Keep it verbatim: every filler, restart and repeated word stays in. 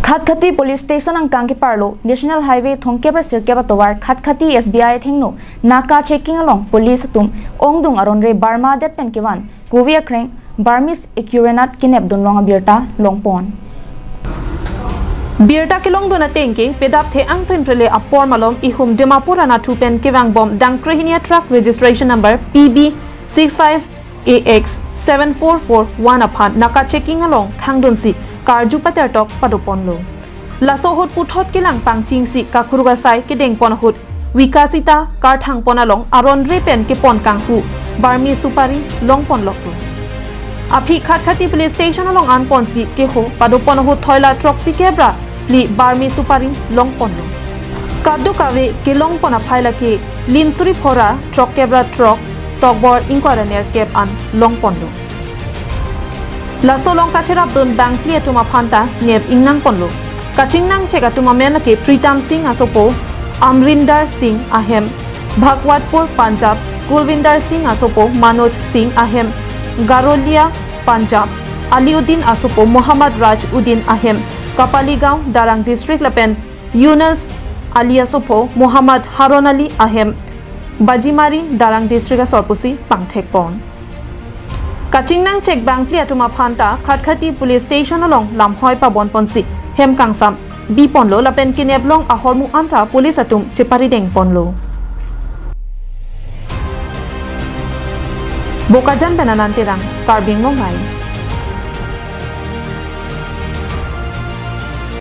खातखती police station अंकांग की पार्लो नेशनल हाईवे थोंकेबर सिरकेबा तोवार खातखती एसबीआई थेंगनो नाका चेकिंग अलोंग पुलिस तुम ओंगदुंग अरोनरे बार्मा देट पेन केवान कुविया क्रेंग बार्मिस एक्यूरेनाट किनेप दुनलोंग बिरटा लोंगपोन बिरटा के लोंग दोना टेंके पेदाप थे अंग प्रिम प्रले अपोर मलोम इहुम दिमापुर अना टू पेन केवांग बम डंक्रेहिनिया truck registration number P B six five A X seven four four one अफान नाका चेकिंग अलोंग खांगदुनसी कारजू पतर टॉक पदोपन लो लासो होट पुठोट के लांग पांगचिंग सी काखुरुगा साई के डेंग पन होट विकासिता कार थांग पना लोंग आरोन रे पेन के पन कांगपु बार्मी सुपारी लोंग पन लोक अफी खातखती पुलिस स्टेशन लोंग आन पन सी के हो पदोपन हो थोइला ट्रक सी केब्रा ली बार्मी सुपारी लोंग पन लो कादो कावे के लोंग पना फाइला के लिमसुरी फोरा ट्रक केब्रा ट्रक टॉकबोर्ड इंक्वायरनेर केप आन लोंग पन लो लासो लोंग काचेराब दोन बैंक प्लिए तुमा फांता नेब इंगनांग पनलो काचिंग नांग चेका तुमा मेन के प्रीतम सिंह असोपो अमरिंदर सिंह अहेम भगवतपुर पंजाब कुलविंदर सिंह असोपो मनोज सिंह अहेम गारोलिया पंजाब अलीउद्दीन असोपो मोहम्मद राज उद्दीन अहेम कपालीगांव दारंग डिस्ट्रिक्ट लपेन यूनस अली असोपो मोहम्मद हारोन अली अहेम बाजीमारी दारंग डिस्ट्रिक्ट सरपुसी पांगथेक पन काचिंगनांग चेक बैंक प्लिया तुमा फांता खातखती पुलिस स्टेशन अलोंग लामहय पाबन पनसी हेम कांगसाम बी पनलो लपेन किनेबलोंग आहरमु आंता पुलिस अतुम चिपारी डेंग पनलो बोकाजान बेनानांतेरांग कार्बिंग लोंगाई।